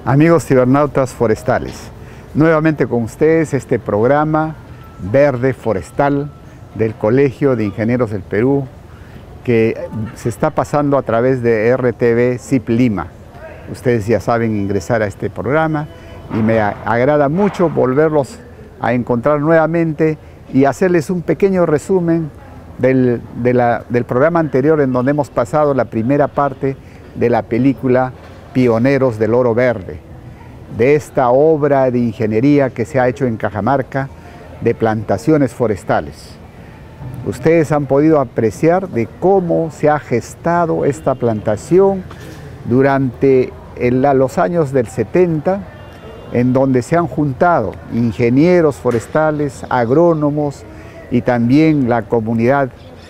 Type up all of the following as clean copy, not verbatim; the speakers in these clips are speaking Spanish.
Amigos cibernautas forestales, nuevamente con ustedes este programa Verde Forestal del Colegio de Ingenieros del Perú, que se está pasando a través de RTV CIP Lima. Ustedes ya saben ingresar a este programa y me agrada mucho volverlos a encontrar nuevamente y hacerles un pequeño resumen del programa anterior, en donde hemos pasado la primera parte de la película Pioneros del Oro Verde, de esta obra de ingeniería que se ha hecho en Cajamarca de plantaciones forestales. Ustedes han podido apreciar de cómo se ha gestado esta plantación durante los años del 70, en donde se han juntado ingenieros forestales, agrónomos y también la comunidad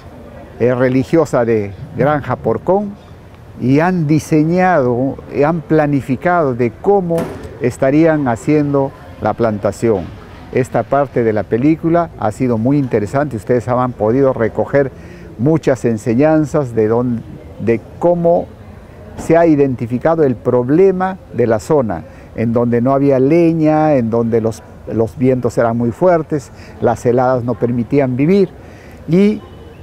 religiosa de Granja Porcón, y han diseñado, han planificado de cómo estarían haciendo la plantación. Esta parte de la película ha sido muy interesante. Ustedes han podido recoger muchas enseñanzas de cómo se ha identificado el problema de la zona, en donde no había leña, en donde los vientos eran muy fuertes, las heladas no permitían vivir, y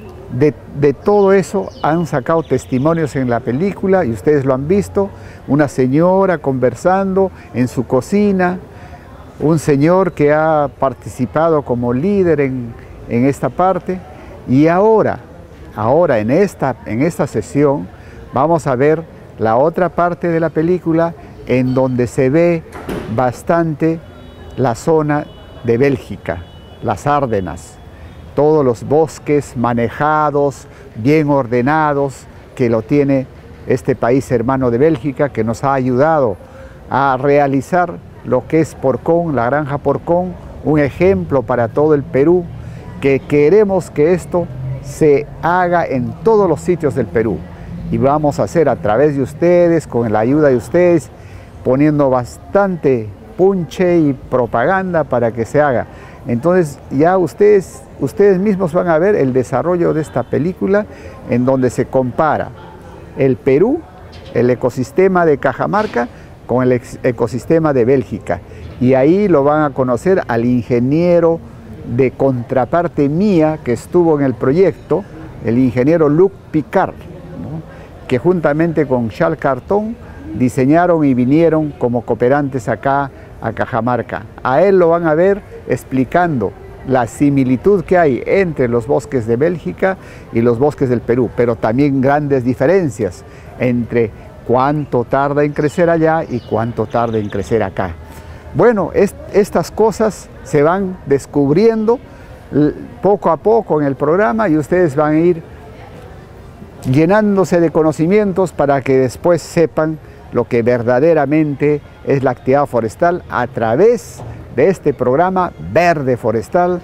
de todo eso han sacado testimonios en la película, y ustedes lo han visto, una señora conversando en su cocina, un señor que ha participado como líder en esta parte, y ahora en esta sesión vamos a ver la otra parte de la película, en donde se ve bastante la zona de Bélgica, las Ardenas, todos los bosques manejados, bien ordenados, que lo tiene este país hermano de Bélgica, que nos ha ayudado a realizar lo que es Porcón, la Granja Porcón, un ejemplo para todo el Perú, que queremos que esto se haga en todos los sitios del Perú. Y vamos a hacer a través de ustedes, con la ayuda de ustedes, poniendo bastante punche y propaganda para que se haga. Entonces ya ustedes mismos van a ver el desarrollo de esta película, en donde se compara el Perú, el ecosistema de Cajamarca, con el ecosistema de Bélgica. Y ahí lo van a conocer al ingeniero de contraparte mía que estuvo en el proyecto, el ingeniero Luc Picard, ¿no?, que juntamente con Charles Carton diseñaron y vinieron como cooperantes acá a Cajamarca. A él lo van a ver explicando la similitud que hay entre los bosques de Bélgica y los bosques del Perú, pero también grandes diferencias entre cuánto tarda en crecer allá y cuánto tarda en crecer acá. Bueno, estas cosas se van descubriendo poco a poco en el programa, y ustedes van a ir llenándose de conocimientos para que después sepan lo que verdaderamente es la actividad forestal a través de este programa Verde Forestal.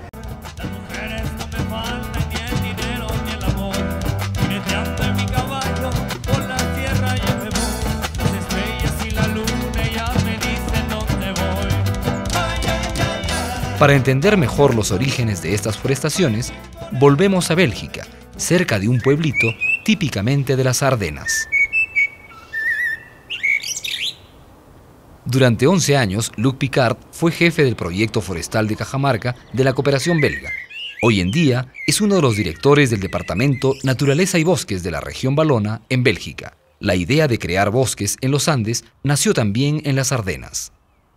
Para entender mejor los orígenes de estas forestaciones, volvemos a Bélgica, cerca de un pueblito típicamente de las Ardenas. Durante 11 años, Luc Picard fue jefe del proyecto forestal de Cajamarca de la cooperación belga. Hoy en día es uno de los directores del departamento Naturaleza y Bosques de la región valona en Bélgica. La idea de crear bosques en los Andes nació también en las Ardenas.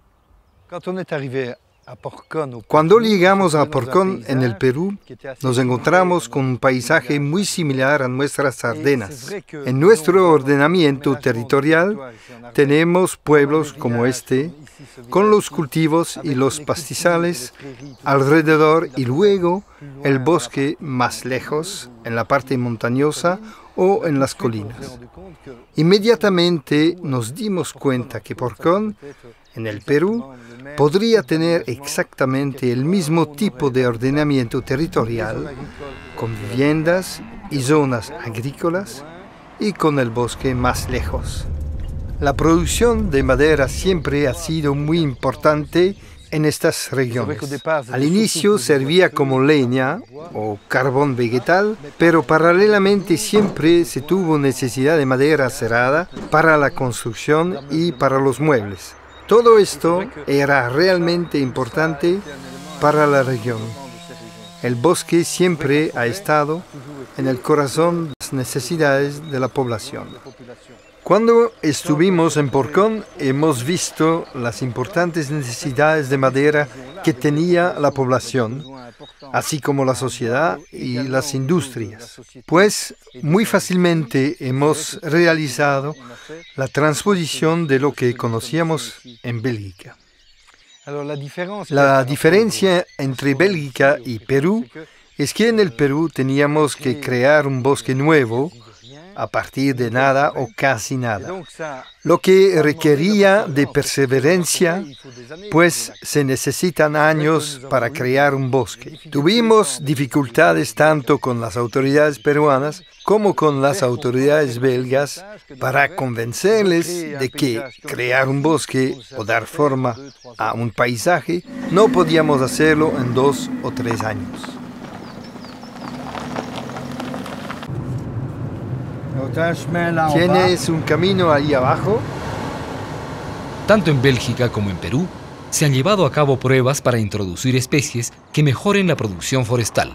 Cuando llegamos a Porcón, en el Perú, nos encontramos con un paisaje muy similar a nuestras Ardenas. En nuestro ordenamiento territorial tenemos pueblos como este, con los cultivos y los pastizales alrededor, y luego el bosque más lejos, en la parte montañosa o en las colinas. Inmediatamente nos dimos cuenta que Porcón, en el Perú, podría tener exactamente el mismo tipo de ordenamiento territorial, con viviendas y zonas agrícolas, y con el bosque más lejos. La producción de madera siempre ha sido muy importante en estas regiones. Al inicio servía como leña o carbón vegetal, pero paralelamente siempre se tuvo necesidad de madera cerrada para la construcción y para los muebles. Todo esto era realmente importante para la región. El bosque siempre ha estado en el corazón de las necesidades de la población. Cuando estuvimos en Porcón, hemos visto las importantes necesidades de madera que tenía la población, así como la sociedad y las industrias. Pues muy fácilmente hemos realizado la transposición de lo que conocíamos en Bélgica. La diferencia entre Bélgica y Perú es que en el Perú teníamos que crear un bosque nuevo a partir de nada o casi nada, lo que requería de perseverancia, pues se necesitan años para crear un bosque. Tuvimos dificultades tanto con las autoridades peruanas como con las autoridades belgas para convencerles de que crear un bosque o dar forma a un paisaje no podíamos hacerlo en 2 o 3 años. ¿Tienes un camino ahí abajo? Tanto en Bélgica como en Perú se han llevado a cabo pruebas para introducir especies que mejoren la producción forestal.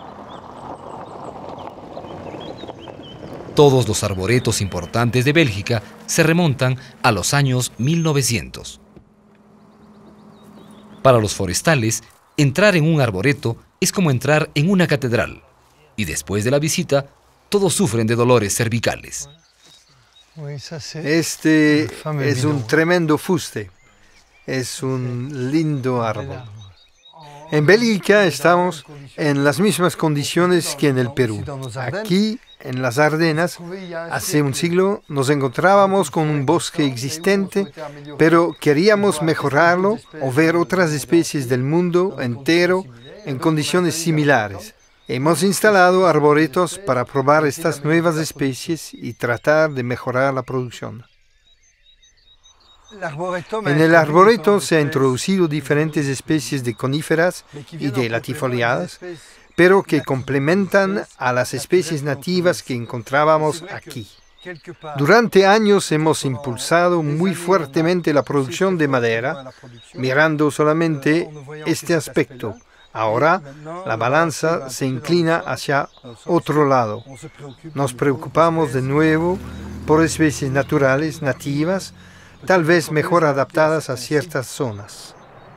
Todos los arboretos importantes de Bélgica se remontan a los años 1900. Para los forestales, entrar en un arboreto es como entrar en una catedral, y después de la visita, todos sufren de dolores cervicales. Este es un tremendo fuste, es un lindo árbol. En Bélgica estamos en las mismas condiciones que en el Perú. Aquí, en las Ardenas, hace un siglo nos encontrábamos con un bosque existente, pero queríamos mejorarlo o ver otras especies del mundo entero en condiciones similares. Hemos instalado arboretos para probar estas nuevas especies y tratar de mejorar la producción. En el arboreto se han introducido diferentes especies de coníferas y de latifoliadas, pero que complementan a las especies nativas que encontrábamos aquí. Durante años hemos impulsado muy fuertemente la producción de madera, mirando solamente este aspecto. Ahora la balanza se inclina hacia otro lado. Nos preocupamos de nuevo por especies naturales, nativas, tal vez mejor adaptadas a ciertas zonas.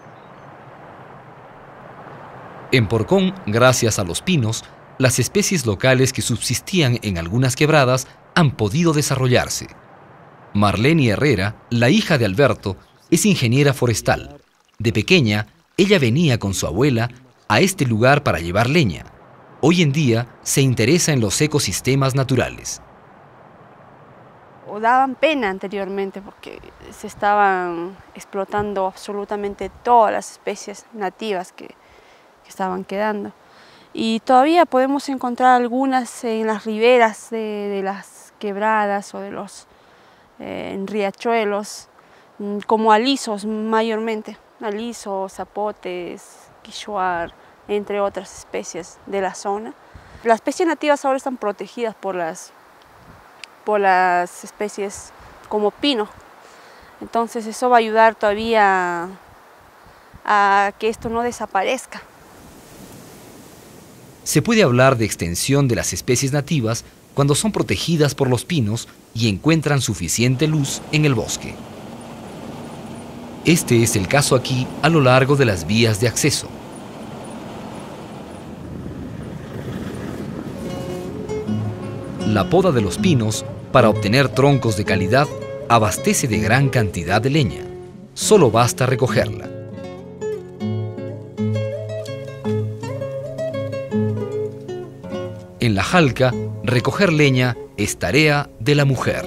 En Porcón, gracias a los pinos, las especies locales que subsistían en algunas quebradas han podido desarrollarse. Marlene Herrera, la hija de Alberto, es ingeniera forestal. De pequeña, ella venía con su abuela a este lugar para llevar leña. Hoy en día se interesa en los ecosistemas naturales. O daban pena anteriormente porque se estaban explotando absolutamente todas las especies nativas que estaban quedando. Y todavía podemos encontrar algunas en las riberas de las quebradas o de los en riachuelos, como alisos mayormente, alisos, zapotes, quichuar, entre otras especies de la zona. Las especies nativas ahora están protegidas por las especies como pino. Entonces eso va a ayudar todavía a que esto no desaparezca. Se puede hablar de extensión de las especies nativas cuando son protegidas por los pinos y encuentran suficiente luz en el bosque. Este es el caso aquí a lo largo de las vías de acceso. La poda de los pinos, para obtener troncos de calidad, abastece de gran cantidad de leña. Solo basta recogerla. En la Jalca, recoger leña es tarea de la mujer.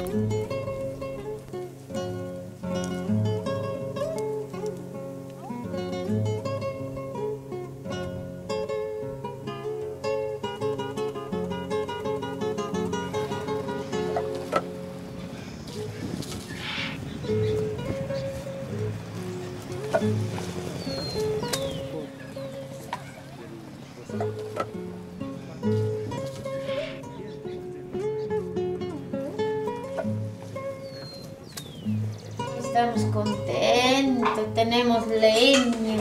contento, tenemos leña.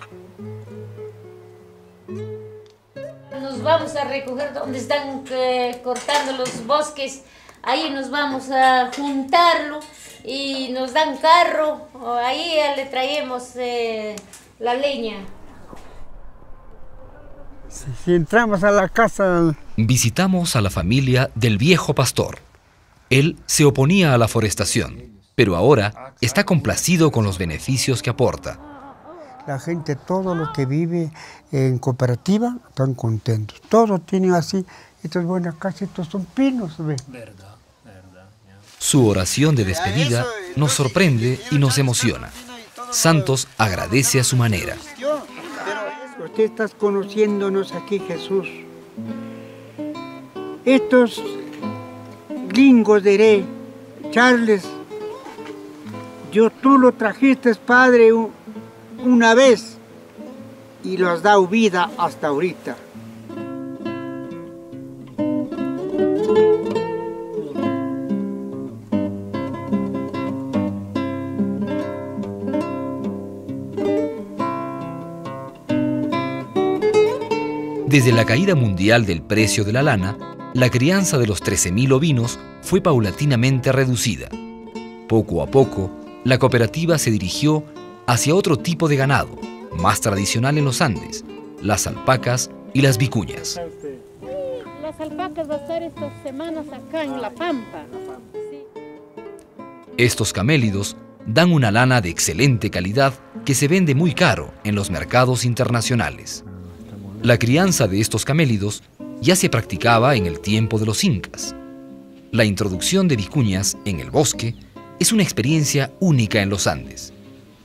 Nos vamos a recoger donde están cortando los bosques, ahí nos vamos a juntarlo y nos dan carro, ahí le traemos la leña. Si entramos a la casa... Visitamos a la familia del viejo pastor. Él se oponía a la forestación, pero ahora está complacido con los beneficios que aporta. La gente, todo lo que vive en cooperativa, están contentos. Todos tienen así, estas buenas casas, estos son pinos, ¿ve? Su oración de despedida nos sorprende y nos emociona. Santos agradece a su manera. Usted está conociéndonos aquí, Jesús. Estos gringos diré, Charles, tú lo trajiste, Padre, una vez y lo has dado vida hasta ahorita. Desde la caída mundial del precio de la lana, la crianza de los 13.000 ovinos fue paulatinamente reducida. Poco a poco, la cooperativa se dirigió hacia otro tipo de ganado, más tradicional en los Andes, las alpacas y las vicuñas. Las alpacas van a estar estas semanas acá en La Pampa. Estos camélidos dan una lana de excelente calidad que se vende muy caro en los mercados internacionales. La crianza de estos camélidos ya se practicaba en el tiempo de los incas. La introducción de vicuñas en el bosque es una experiencia única en los Andes.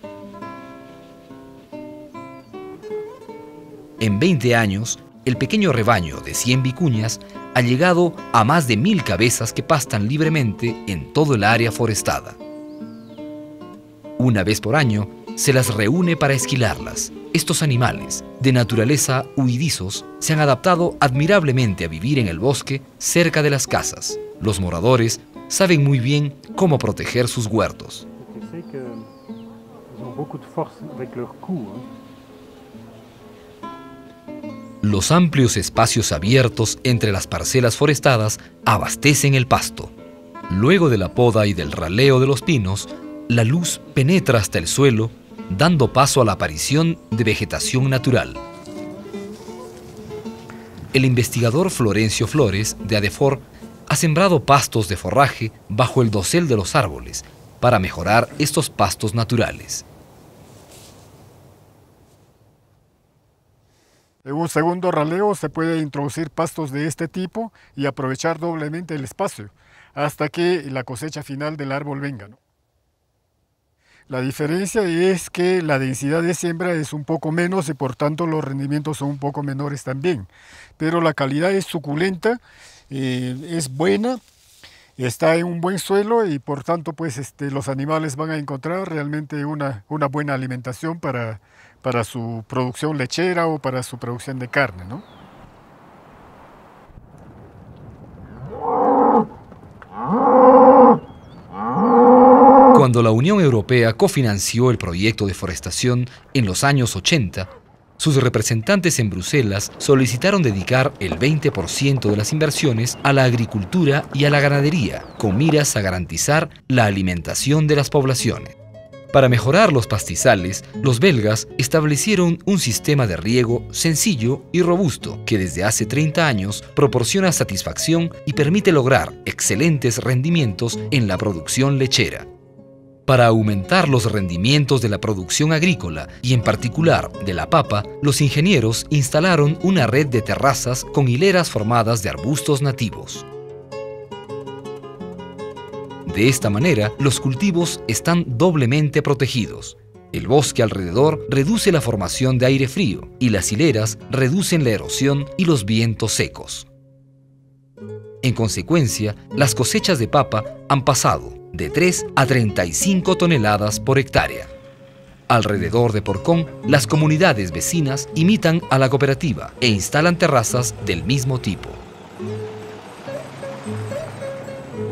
En 20 años, el pequeño rebaño de 100 vicuñas ha llegado a más de 1000 cabezas que pastan libremente en todo el área forestada. Una vez por año, se las reúne para esquilarlas. Estos animales, de naturaleza huidizos, se han adaptado admirablemente a vivir en el bosque cerca de las casas. Los moradores saben muy bien cómo proteger sus huertos. Los amplios espacios abiertos entre las parcelas forestadas abastecen el pasto. Luego de la poda y del raleo de los pinos, la luz penetra hasta el suelo, dando paso a la aparición de vegetación natural. El investigador Florencio Flores, de ADEFOR, ha sembrado pastos de forraje bajo el dosel de los árboles para mejorar estos pastos naturales. En un segundo raleo se puede introducir pastos de este tipo y aprovechar doblemente el espacio hasta que la cosecha final del árbol venga, ¿no? La diferencia es que la densidad de siembra es un poco menos y por tanto los rendimientos son un poco menores también. Pero la calidad es suculenta, es buena, está en un buen suelo y por tanto pues, los animales van a encontrar realmente una buena alimentación para su producción lechera o para su producción de carne, ¿no? Cuando la Unión Europea cofinanció el proyecto de forestación en los años 80, sus representantes en Bruselas solicitaron dedicar el 20% de las inversiones a la agricultura y a la ganadería, con miras a garantizar la alimentación de las poblaciones. Para mejorar los pastizales, los belgas establecieron un sistema de riego sencillo y robusto que desde hace 30 años proporciona satisfacción y permite lograr excelentes rendimientos en la producción lechera. Para aumentar los rendimientos de la producción agrícola y en particular de la papa, los ingenieros instalaron una red de terrazas con hileras formadas de arbustos nativos. De esta manera, los cultivos están doblemente protegidos. El bosque alrededor reduce la formación de aire frío y las hileras reducen la erosión y los vientos secos. En consecuencia, las cosechas de papa han pasado de 3 a 35 toneladas por hectárea. Alrededor de Porcón, las comunidades vecinas imitan a la cooperativa e instalan terrazas del mismo tipo.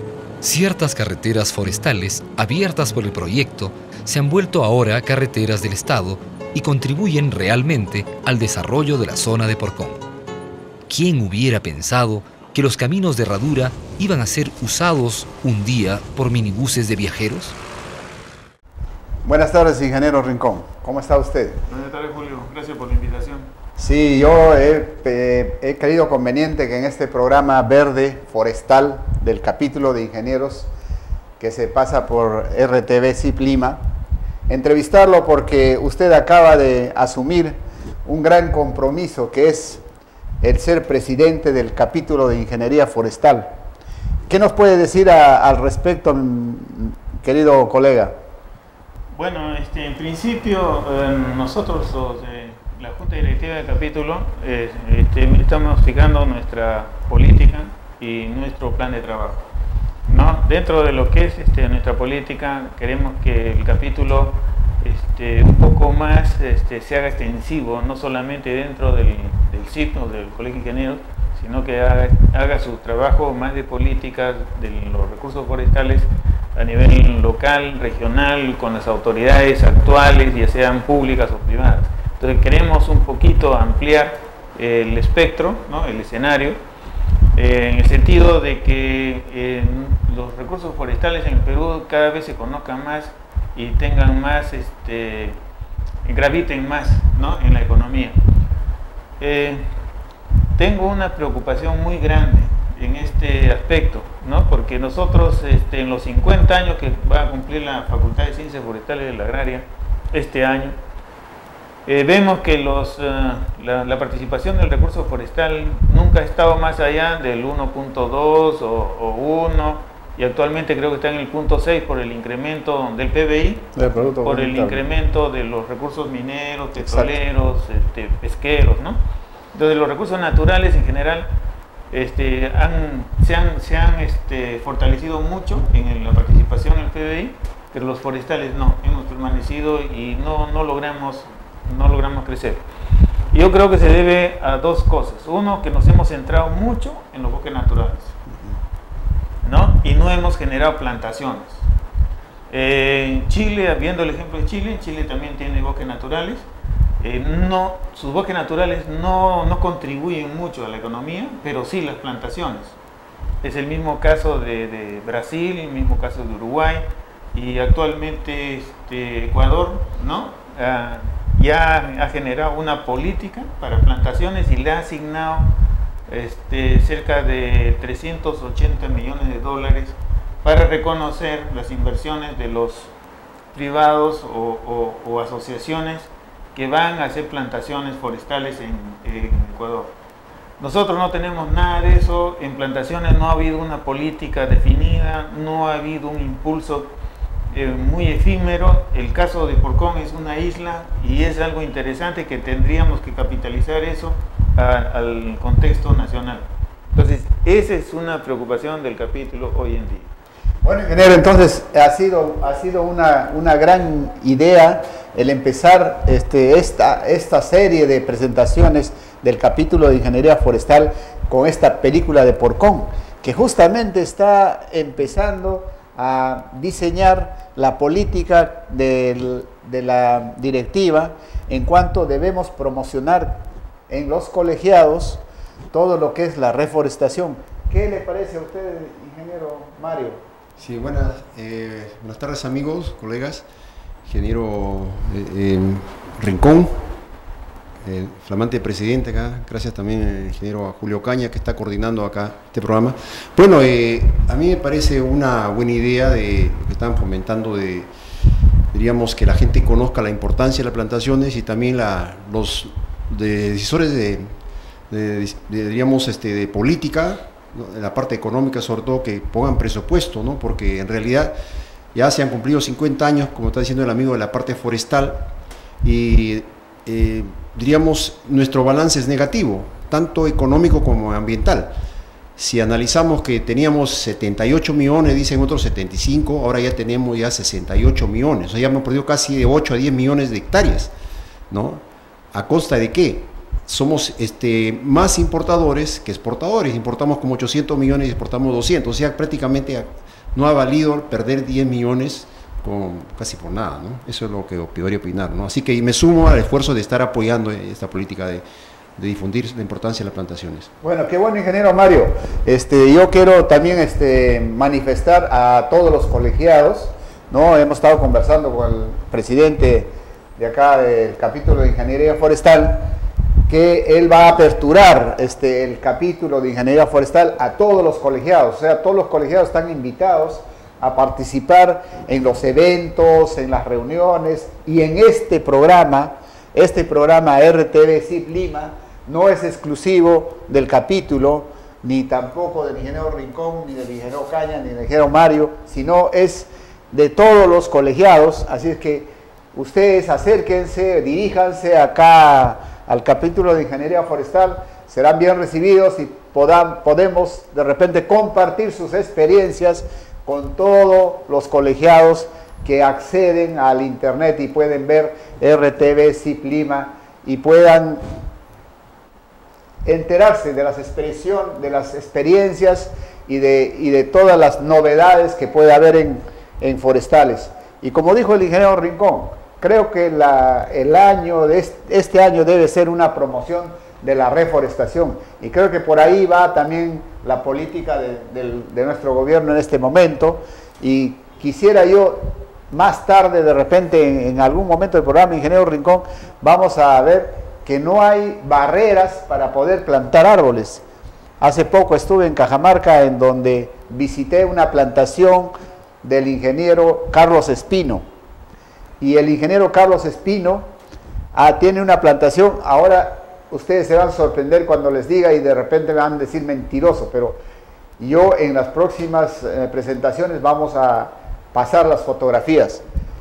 Ciertas carreteras forestales, abiertas por el proyecto, se han vuelto ahora carreteras del Estado y contribuyen realmente al desarrollo de la zona de Porcón. ¿Quién hubiera pensado que los caminos de Herradura iban a ser usados un día por minibuses de viajeros? Buenas tardes, ingeniero Rincón. ¿Cómo está usted? Buenas tardes, Julio. Gracias por la invitación. Sí, yo he creído conveniente que en este programa verde forestal del capítulo de ingenieros que se pasa por RTV CIP Lima, entrevistarlo porque usted acaba de asumir un gran compromiso que es el ser presidente del capítulo de ingeniería forestal. ¿Qué nos puede decir al respecto, querido colega? Bueno, en principio nosotros la Junta Directiva del capítulo estamos fijando nuestra política y nuestro plan de trabajo, ¿no? Dentro de lo que es nuestra política, queremos que el capítulo un poco más se haga extensivo, no solamente dentro del CIP o del Colegio de Ingenieros, sino que haga su trabajo más de políticas de los recursos forestales a nivel local, regional, con las autoridades actuales, ya sean públicas o privadas. Entonces queremos un poquito ampliar el espectro, ¿no? El escenario, en el sentido de que los recursos forestales en el Perú cada vez se conozcan más y tengan más, graviten más, ¿no? En la economía. Tengo una preocupación muy grande en este aspecto, ¿no? Porque nosotros en los 50 años que va a cumplir la Facultad de Ciencias Forestales de la Agraria este año, vemos que la participación del recurso forestal nunca ha estado más allá del 1.2 o 1, y actualmente creo que está en el 0.6 por el incremento del PBI, por el incremento de los recursos mineros, petroleros, pesqueros, ¿no? Entonces los recursos naturales en general se han fortalecido mucho en la participación en el PBI, pero los forestales no, hemos permanecido y no logramos crecer. Yo creo que se debe a dos cosas. Uno, que nos hemos centrado mucho en los bosques naturales, ¿no? Y no hemos generado plantaciones. Chile, viendo el ejemplo de Chile, Chile también tiene bosques naturales. Sus bosques naturales no contribuyen mucho a la economía, pero sí las plantaciones. Es el mismo caso de Brasil, el mismo caso de Uruguay, y actualmente Ecuador, ¿no? Ya ha generado una política para plantaciones y le ha asignado cerca de 380 millones de dólares para reconocer las inversiones de los privados o asociaciones que van a hacer plantaciones forestales en Ecuador. Nosotros no tenemos nada de eso. En plantaciones no ha habido una política definida, no ha habido un impulso muy efímero. El caso de Porcón es una isla y es algo interesante que tendríamos que capitalizar eso al contexto nacional. Entonces, esa es una preocupación del capítulo hoy en día. Bueno, ingeniero, entonces ha sido una gran idea el empezar esta serie de presentaciones del capítulo de Ingeniería Forestal con esta película de Porcón, que justamente está empezando a diseñar la política de la directiva en cuanto debemos promocionar en los colegiados todo lo que es la reforestación. ¿Qué le parece a usted, ingeniero Mario? Sí, buenas tardes, amigos, colegas, ingeniero Rincón, flamante presidente acá, gracias también al ingeniero Julio Caña que está coordinando acá este programa. Bueno, a mí me parece una buena idea de lo que están fomentando, diríamos que la gente conozca la importancia de las plantaciones y también los decisores de política, ¿no? En la parte económica sobre todo, que pongan presupuesto, ¿no? Porque en realidad ya se han cumplido 50 años, como está diciendo el amigo, de la parte forestal, y diríamos nuestro balance es negativo, tanto económico como ambiental. Si analizamos que teníamos 78 millones, dicen otros 75, ahora ya tenemos 68 millones, o sea, ya hemos perdido casi de 8 a 10 millones de hectáreas, ¿no? ¿A costa de qué? Somos más importadores que exportadores, importamos como 800 millones y exportamos 200, o sea, prácticamente no ha valido perder 10 millones casi por nada, ¿no? Eso es lo que podría opinar, ¿no? Así que me sumo al esfuerzo de estar apoyando esta política de difundir la importancia de las plantaciones. Bueno, qué bueno, ingeniero Mario. Yo quiero también manifestar a todos los colegiados, ¿no? Hemos estado conversando con el presidente de acá del capítulo de Ingeniería Forestal, que él va a aperturar el capítulo de Ingeniería Forestal a todos los colegiados. O sea, todos los colegiados están invitados a participar en los eventos, en las reuniones, y en este programa RTV CIP Lima no es exclusivo del capítulo, ni tampoco del ingeniero Rincón, ni del ingeniero Caña, ni del ingeniero Mario, sino es de todos los colegiados. Así es que ustedes acérquense, diríjanse acá al capítulo de Ingeniería Forestal, serán bien recibidos y podemos de repente compartir sus experiencias con todos los colegiados que acceden al internet y pueden ver RTV CIP Lima y puedan enterarse de las experiencias y de todas las novedades que puede haber en forestales. Y como dijo el ingeniero Rincón, creo que este año debe ser una promoción de la reforestación, y creo que por ahí va también la política de nuestro gobierno en este momento. Y quisiera yo más tarde, de repente en algún momento del programa, ingeniero Rincón, vamos a ver que no hay barreras para poder plantar árboles. Hace poco estuve en Cajamarca, en donde visité una plantación del ingeniero Carlos Espino, y el ingeniero Carlos Espino tiene una plantación. Ahora ustedes se van a sorprender cuando les diga y de repente me van a decir mentiroso, pero yo en las próximas presentaciones vamos a pasar las fotografías.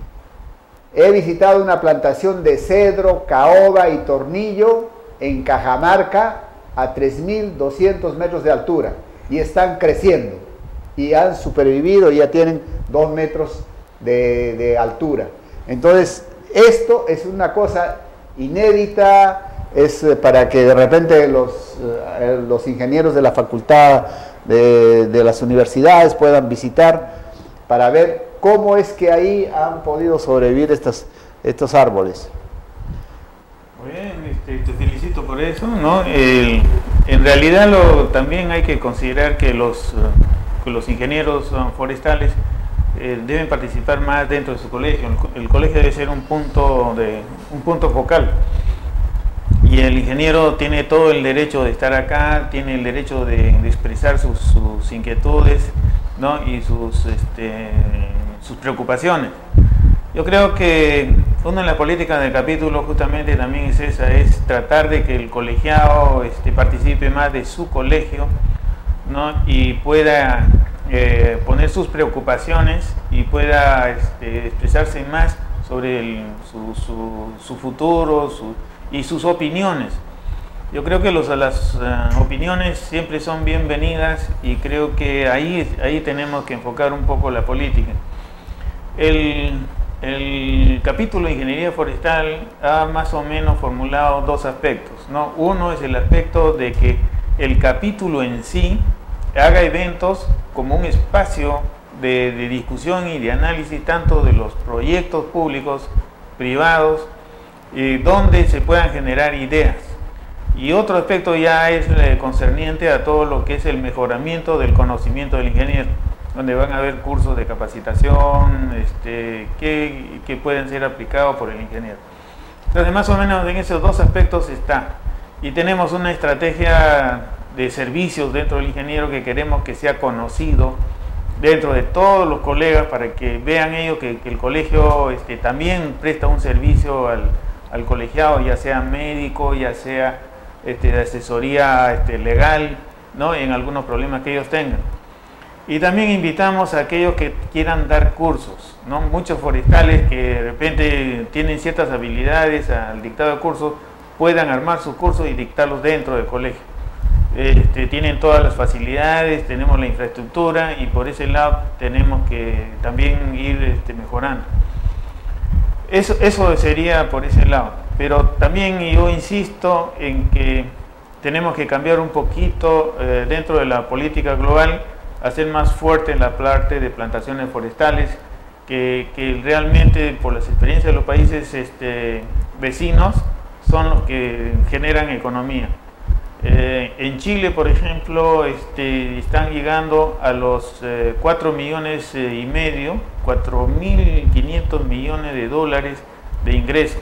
He visitado una plantación de cedro, caoba y tornillo en Cajamarca a 3.200 metros de altura, y están creciendo y han supervivido y ya tienen 2 metros de altura. Entonces esto es una cosa inédita, es para que de repente los ingenieros de la facultad de las universidades puedan visitar para ver cómo es que ahí han podido sobrevivir estos árboles. Muy bien, te felicito por eso, ¿no? En realidad también hay que considerar que los ingenieros forestales deben participar más dentro de su colegio. El colegio debe ser un punto focal, y el ingeniero tiene todo el derecho de estar acá, tiene el derecho de expresar sus inquietudes, ¿no? Y sus preocupaciones. Yo creo que una de las políticas del capítulo justamente también es esa, es tratar de que el colegiado participe más de su colegio, ¿no? Y pueda poner sus preocupaciones y pueda expresarse más sobre su futuro y sus opiniones. Yo creo que las opiniones siempre son bienvenidas, y creo que ahí tenemos que enfocar un poco la política. El capítulo de Ingeniería Forestal ha más o menos formulado 2 aspectos, ¿no? Uno es el aspecto de que el capítulo en sí haga eventos como un espacio de discusión y de análisis tanto de los proyectos públicos, privados, donde se puedan generar ideas. Y otro aspecto ya es concerniente a todo lo que es el mejoramiento del conocimiento del ingeniero, donde van a haber cursos de capacitación que pueden ser aplicados por el ingeniero. Entonces, más o menos en esos 2 aspectos está. Y tenemos una estrategia de servicios dentro del ingeniero que queremos que sea conocido dentro de todos los colegas, para que vean ellos que el colegio también presta un servicio al colegiado, ya sea médico, ya sea de asesoría legal, ¿no? En algunos problemas que ellos tengan. Y también invitamos a aquellos que quieran dar cursos, ¿no? Muchos forestales que de repente tienen ciertas habilidades al dictado de cursos, puedan armar sus cursos y dictarlos dentro del colegio. Tienen todas las facilidades, tenemos la infraestructura, y por ese lado tenemos que también ir mejorando. Eso sería por ese lado. Pero también yo insisto en que tenemos que cambiar un poquito dentro de la política global hacer más fuerte la parte de plantaciones forestales, que realmente por las experiencias de los países vecinos son los que generan economía. En Chile, por ejemplo, están llegando a los 4,5 millones, 4.500 millones de dólares de ingresos.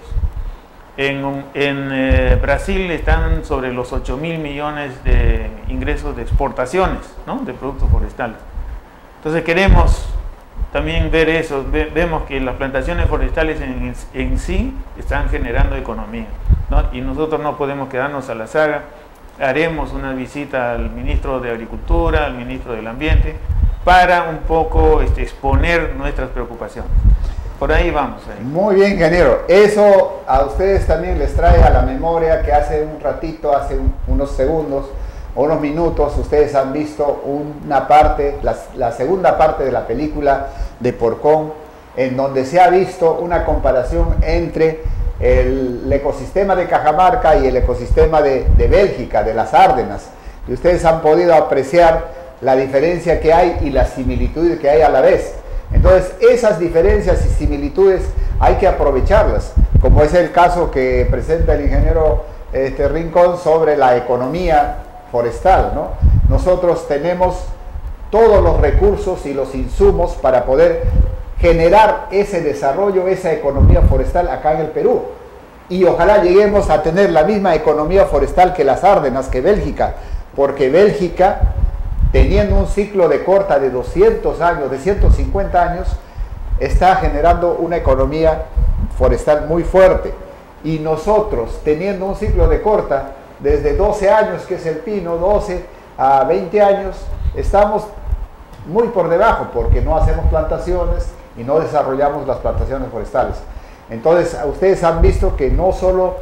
En Brasil están sobre los 8.000 millones de ingresos de exportaciones, ¿no?, de productos forestales. Entonces queremos también ver eso, vemos que las plantaciones forestales en sí están generando economía, ¿no? Y nosotros no podemos quedarnos a la saga. Haremos una visita al ministro de Agricultura, al ministro del Ambiente, para un poco exponer nuestras preocupaciones. Por ahí vamos. Muy bien, ingeniero. Eso a ustedes también les trae a la memoria que hace un ratito, hace unos segundos o unos minutos, ustedes han visto una parte, la segunda parte de la película de Porcón, en donde se ha visto una comparación entre el ecosistema de Cajamarca y el ecosistema de Bélgica, de las Ardenas. Y ustedes han podido apreciar la diferencia que hay y las similitudes que hay a la vez. Entonces, esas diferencias y similitudes hay que aprovecharlas, como es el caso que presenta el ingeniero Rincón sobre la economía forestal, ¿no? Nosotros tenemos todos los recursos y los insumos para poder generar ese desarrollo, esa economía forestal acá en el Perú. Y ojalá lleguemos a tener la misma economía forestal que las Ardenas, que Bélgica, porque Bélgica, teniendo un ciclo de corta de 200 años, de 150 años, está generando una economía forestal muy fuerte. Y nosotros, teniendo un ciclo de corta desde 12 años, que es el pino, 12 a 20 años, estamos muy por debajo, porque no hacemos plantaciones y no desarrollamos las plantaciones forestales. Entonces, ustedes han visto que no solo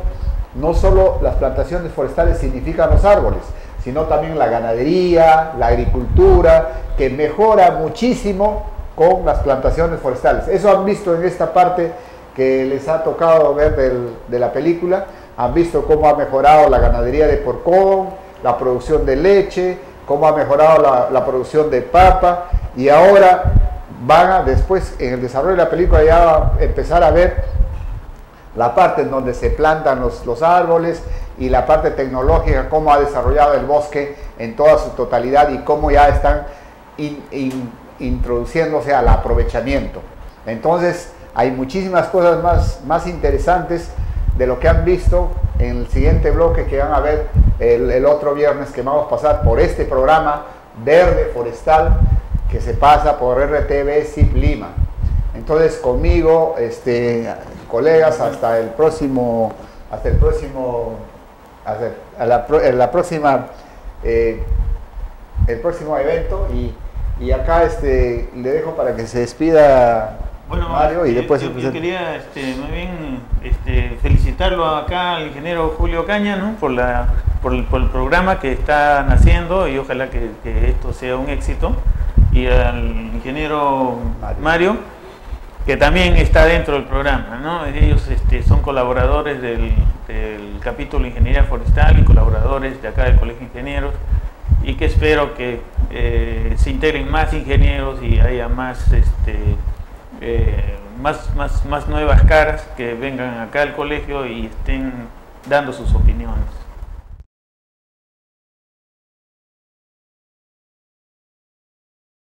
las plantaciones forestales significan los árboles, sino también la ganadería, la agricultura, que mejora muchísimo con las plantaciones forestales. Eso han visto en esta parte que les ha tocado ver de la película. Han visto cómo ha mejorado la ganadería de Porcón, la producción de leche, cómo ha mejorado la producción de papa, y ahora van a, después en el desarrollo de la película, ya va a empezar a ver la parte en donde se plantan los árboles y la parte tecnológica, cómo ha desarrollado el bosque en toda su totalidad y cómo ya están introduciéndose al aprovechamiento. Entonces hay muchísimas cosas más interesantes de lo que han visto en el siguiente bloque, que van a ver el otro viernes, que vamos a pasar por este programa Verde Forestal, que se pasa por RTV CIP Lima. Entonces conmigo, colegas, hasta el próximo evento, y acá le dejo para que se despida. Bueno, Mario, y después yo quería muy bien felicitarlo acá al ingeniero Julio Caña, ¿no?, por el programa que están haciendo, y ojalá que esto sea un éxito, y al ingeniero Mario, que también está dentro del programa, ¿no? Ellos son colaboradores del capítulo de Ingeniería Forestal y colaboradores de acá del Colegio de Ingenieros, y que espero que se integren más ingenieros y haya más nuevas caras que vengan acá al colegio y estén dando sus opiniones.